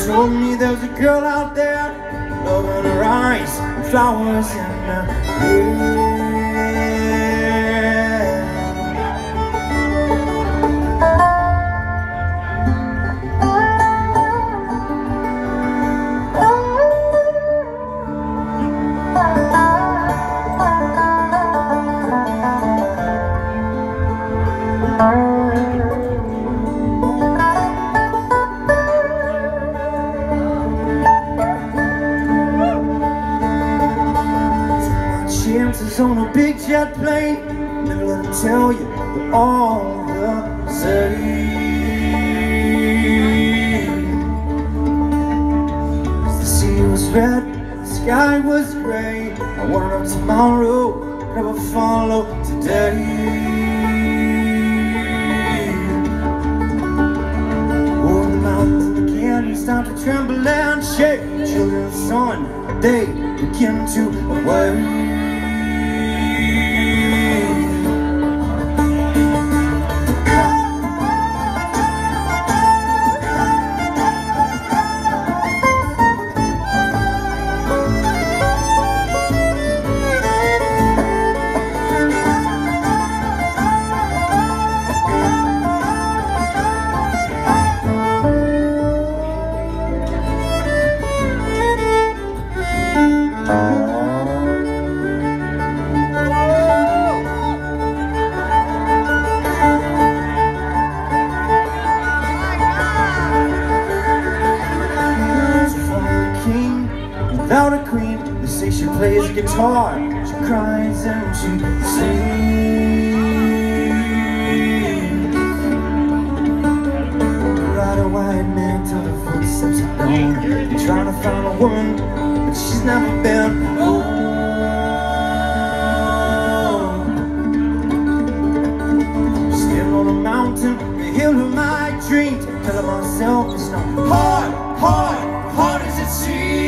told me there's a girl out there, love in her eyes and flowers in her hair. Chances on a big jet plane, never let them tell you they're all the same. 'Cause the sea was red, the sky was gray. I want up tomorrow, never follow today. Oh, the mountains and the canyons start to tremble and shake. Children of the sun, they begin to awake. Without a queen, they say she plays guitar, she cries and she sings. Ride a white man till the footsteps are gone, trying to find a woman, but she's never been home. Still on a mountain, the hill of my dreams, telling myself it's not hard as it seems.